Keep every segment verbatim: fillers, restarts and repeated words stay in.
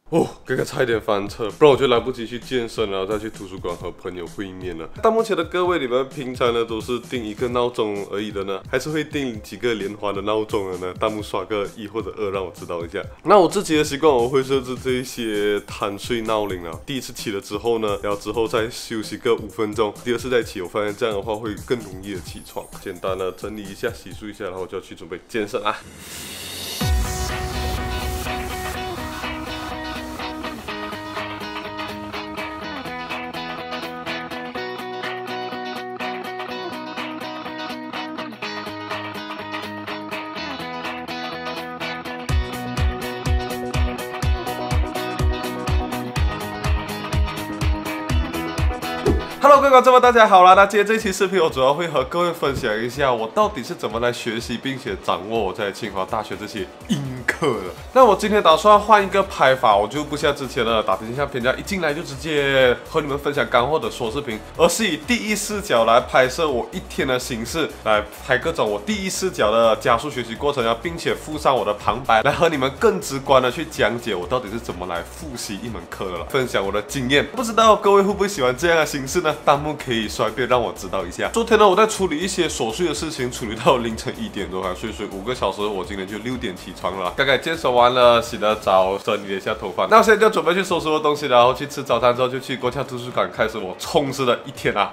哦，刚刚差一点翻车，不然我就来不及去健身，然后再去图书馆和朋友会面了。到目前的各位，你们平常呢都是定一个闹钟而已的呢，还是会定几个连环的闹钟的呢？弹幕刷个一或者二，让我知道一下。那我自己的习惯，我会设置这一些贪睡闹铃啊。第一次起了之后呢，然后之后再休息个五分钟，第二次再起，我发现这样的话会更容易的起床。简单的整理一下，洗漱一下，然后就要去准备健身啊。Hello， 各位观众们，大家好啦！那今天这期视频，我主要会和各位分享一下我到底是怎么来学习并且掌握我在清华大学这些音课的。那我今天打算换一个拍法，我就不像之前的打天下偏家，一进来就直接和你们分享干货的说视频，而是以第一视角来拍摄我一天的形式，来拍各种我第一视角的加速学习过程啊，并且附上我的旁白，来和你们更直观的去讲解我到底是怎么来复习一门课的了，分享我的经验。不知道各位会不会喜欢这样的形式呢？弹幕可以刷遍让我知道一下。昨天呢，我在处理一些琐碎的事情，处理到凌晨一点多，还睡睡五个小时。我今天就六点起床了，刚刚健身完了，洗了澡，整理了一下头发。那我现在就准备去收拾我的东西，然后去吃早餐，之后就去国家图书馆开始我充实的一天啊。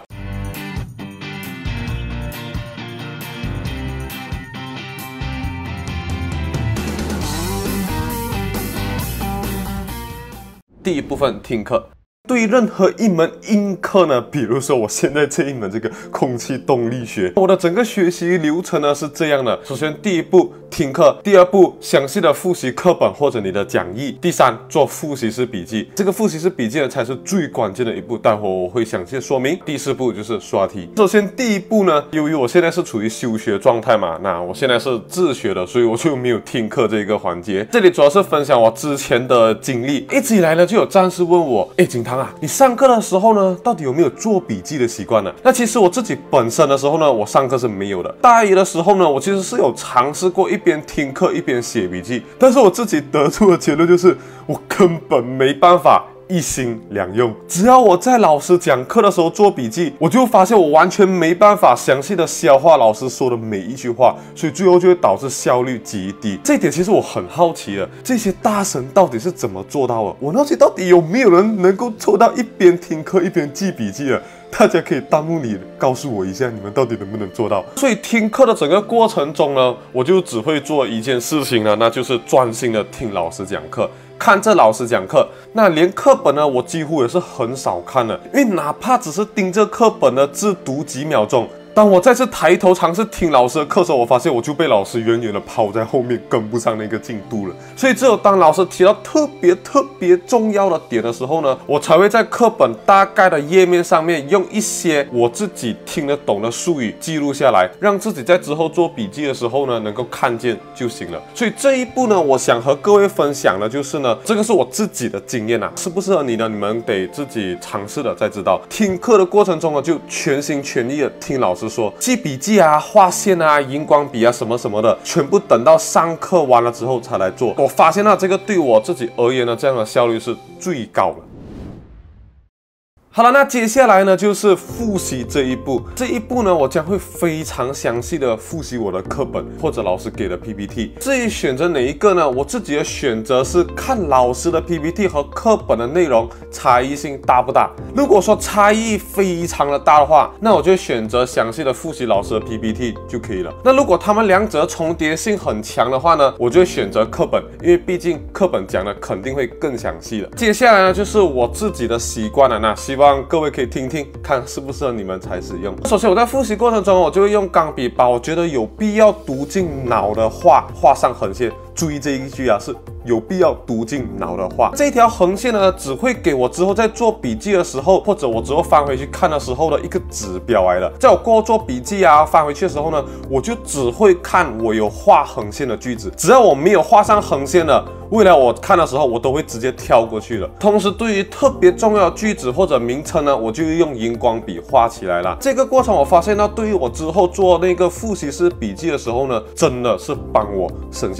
第一部分听课。对于任何一门音课呢，比如说我现在这一门这个空气动力学，我的整个学习流程呢是这样的：首先第一步听课，第二步详细的复习课本或者你的讲义，第三做复习式笔记。这个复习式笔记呢才是最关键的一步，待会我会详细的说明。第四步就是刷题。首先第一步呢，由于我现在是处于休学状态嘛，那我现在是自学的，所以我就没有听课这个环节。这里主要是分享我之前的经历。一直以来呢，就有战士问我，哎，景堂啊，你上课的时候呢，到底有没有做笔记的习惯呢？那其实我自己本身的时候呢，我上课是没有的。大一的时候呢，我其实是有尝试过一边听课一边写笔记，但是我自己得出的结论就是，我根本没办法一心两用。只要我在老师讲课的时候做笔记，我就发现我完全没办法详细的消化老师说的每一句话，所以最后就会导致效率极低。这一点其实我很好奇的，这些大神到底是怎么做到的？我好奇到底有没有人能够做到一边听课一边记笔记的？大家可以弹幕里告诉我一下，你们到底能不能做到？所以听课的整个过程中呢，我就只会做一件事情呢，那就是专心的听老师讲课。看着老师讲课，那连课本呢，我几乎也是很少看的，因为哪怕只是盯着课本的字读几秒钟，当我再次抬头尝试听老师的课时候，我发现我就被老师远远的抛在后面，跟不上那个进度了。所以只有当老师提到特别特别重要的点的时候呢，我才会在课本大概的页面上面用一些我自己听得懂的术语记录下来，让自己在之后做笔记的时候呢，能够看见就行了。所以这一步呢，我想和各位分享的就是呢，这个是我自己的经验啊，适不适合你呢？你们得自己尝试了才知道。听课的过程中呢，就全心全意的听老师说，记笔记啊、画线啊、荧光笔啊什么什么的，全部等到上课完了之后才来做。我发现呢，这个对我自己而言呢，这样的效率是最高的。好了，那接下来呢就是复习这一步。这一步呢，我将会非常详细的复习我的课本或者老师给的 P P T。至于选择哪一个呢？我自己的选择是看老师的 P P T 和课本的内容差异性大不大。如果说差异非常的大的话，那我就选择详细的复习老师的 P P T 就可以了。那如果他们两者重叠性很强的话呢，我就会选择课本，因为毕竟课本讲的肯定会更详细的。接下来呢，就是我自己的习惯了，那希望各位可以听听，看适不适合你们才使用。首先，我在复习过程中，我就会用钢笔把我觉得有必要读进脑的话画上横线。注意这一句啊，是有必要读进脑的话。这一条横线呢，只会给我之后在做笔记的时候，或者我之后翻回去看的时候的一个指标来的。在我过后做笔记啊，翻回去的时候呢，我就只会看我有画横线的句子。只要我没有画上横线的，未来我看的时候，我都会直接跳过去了。同时，对于特别重要的句子或者名称呢，我就用荧光笔画起来了。这个过程我发现到，对于我之后做那个复习式笔记的时候呢，真的是帮我省下了非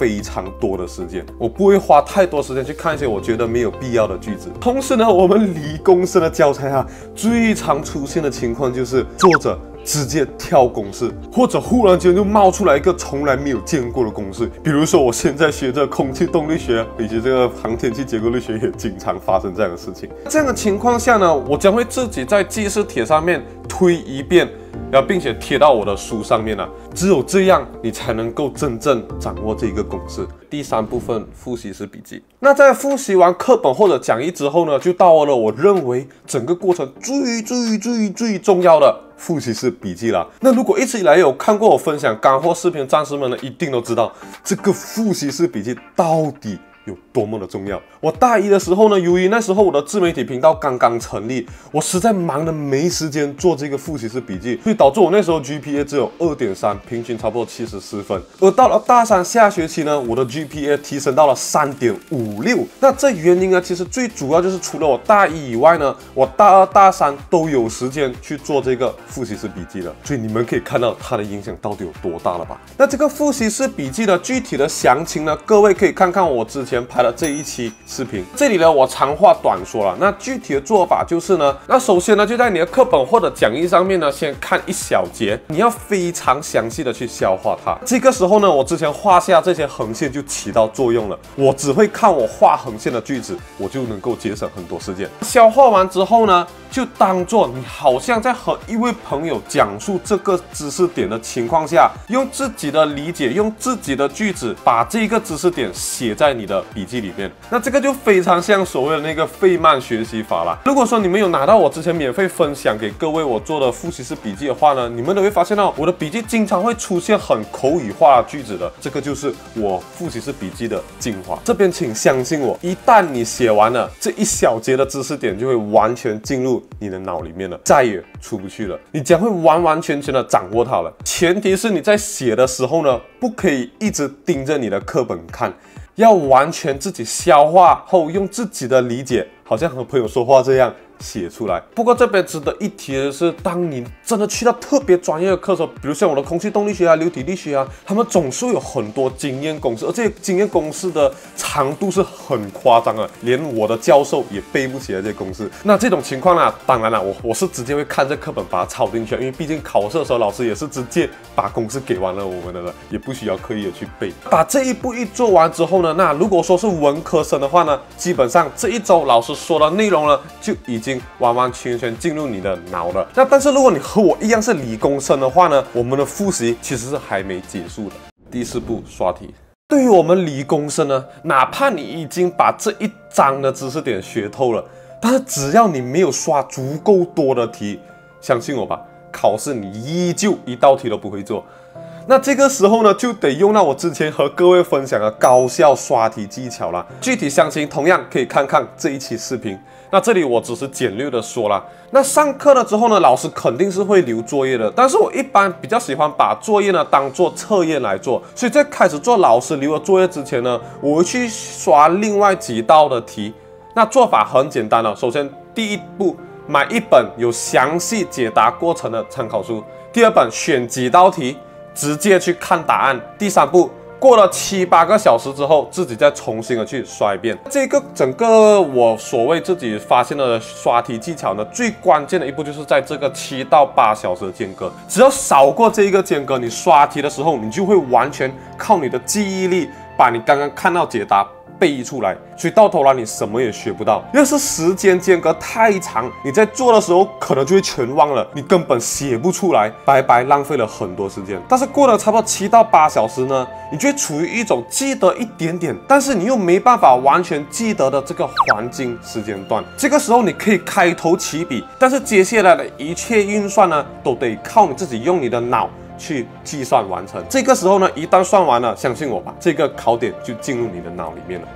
非常多的时间，我不会花太多时间去看一些我觉得没有必要的句子。同时呢，我们理工生的教材啊，最常出现的情况就是作者直接跳公式，或者忽然间就冒出来一个从来没有见过的公式。比如说，我现在学着空气动力学以及这个航天器结构力学，也经常发生这样的事情。这样的情况下呢，我将会自己在记事帖上面推一遍，然后并且贴到我的书上面啊。只有这样，你才能够真正掌握这个公式。第三部分，复习式笔记。那在复习完课本或者讲义之后呢，就到了我认为整个过程最最最最重要的复习式笔记了。那如果一直以来有看过我分享干货视频的战士们呢，一定都知道这个复习式笔记到底有多么的重要。我大一的时候呢，由于那时候我的自媒体频道刚刚成立，我实在忙得没时间做这个复习式笔记，所以导致我那时候 G P A 只有 二点三， 平均差不多七十四分。而到了大三下学期呢，我的 G P A 提升到了 三点五六。那这原因呢，其实最主要就是除了我大一以外呢，我大二大三都有时间去做这个复习式笔记了。所以你们可以看到它的影响到底有多大了吧？那这个复习式笔记的具体的详情呢，各位可以看看我之前拍的这一期视频。这里呢，我长话短说了。那具体的做法就是呢，那首先呢，就在你的课本或者讲义上面呢，先看一小节，你要非常详细的去消化它。这个时候呢，我之前画下这些横线就起到作用了。我只会看我画横线的句子，我就能够节省很多时间。消化完之后呢，就当做你好像在和一位朋友讲述这个知识点的情况下，用自己的理解，用自己的句子把这个知识点写在你的笔记里面。那这个就非常像所谓的那个费曼学习法啦。如果说你们有拿到我之前免费分享给各位我做的复习式笔记的话呢，你们都会发现到我的笔记经常会出现很口语化的句子的，这个就是我复习式笔记的精华。这边请相信我，一旦你写完了这一小节的知识点，就会完全进入你的脑里面了，再也出不去了。你将会完完全全的掌握它了。前提是你在写的时候呢，不可以一直盯着你的课本看，要完全自己消化后，用自己的理解，好像和朋友说话这样写出来。不过这边值得一提的是，当你真的去到特别专业的课程，比如像我的空气动力学啊、流体力学啊，他们总是有很多经验公式，而这些经验公式的长度是很夸张的，连我的教授也背不起来这些公式。那这种情况呢，当然了，我我是直接会看这课本把它抄进去，因为毕竟考试的时候老师也是直接把公式给完了我们的了，也不需要刻意的去背。把这一步一做完之后呢，那如果说是文科生的话呢，基本上这一周老师说的内容呢，就已经完完全全进入你的脑了。那但是如果你和我一样是理工生的话呢，我们的复习其实是还没结束的。第四步，刷题。对于我们理工生呢，哪怕你已经把这一章的知识点学透了，但是只要你没有刷足够多的题，相信我吧，考试你依旧一道题都不会做。那这个时候呢，就得用到我之前和各位分享的高效刷题技巧了。具体详情同样可以看看这一期视频。那这里我只是简略的说了。那上课了之后呢，老师肯定是会留作业的，但是我一般比较喜欢把作业呢当做测验来做，所以在开始做老师留的作业之前呢，我会去刷另外几道的题。那做法很简单了，首先第一步，买一本有详细解答过程的参考书；第二本，选几道题直接去看答案；第三步，过了七八个小时之后，自己再重新的去刷一遍。这个整个我所谓自己发现的刷题技巧呢，最关键的一步就是在这个七到八小时的间隔，只要少过这一个间隔，你刷题的时候，你就会完全靠你的记忆力把你刚刚看到解答背出来，所以到头来你什么也学不到。要是时间间隔太长，你在做的时候可能就会全忘了，你根本写不出来，白白浪费了很多时间。但是过了差不多七到八小时呢，你就会处于一种记得一点点，但是你又没办法完全记得的这个黄金时间段。这个时候你可以开头起笔，但是接下来的一切运算呢，都得靠你自己用你的脑去计算完成。这个时候呢，一旦算完了，相信我吧，这个考点就进入你的脑里面了。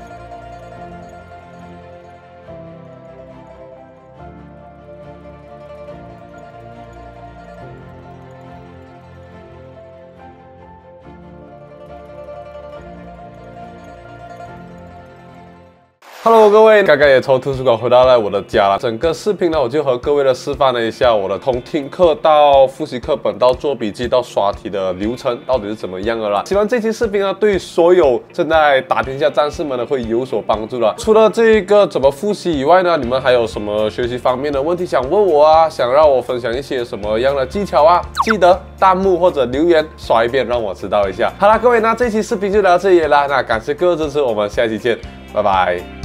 Hello， 各位，刚刚也从图书馆回到了我的家了。整个视频呢，我就和各位的示范了一下我的从听课到复习课本到做笔记到刷题的流程到底是怎么样的啦。希望这期视频呢，对所有正在打天下战士们呢会有所帮助了。除了这个怎么复习以外呢，你们还有什么学习方面的问题想问我啊？想让我分享一些什么样的技巧啊？记得弹幕或者留言刷一遍，让我知道一下。好啦，各位，那这期视频就到这里啦。那感谢各位支持，我们下期见，拜拜。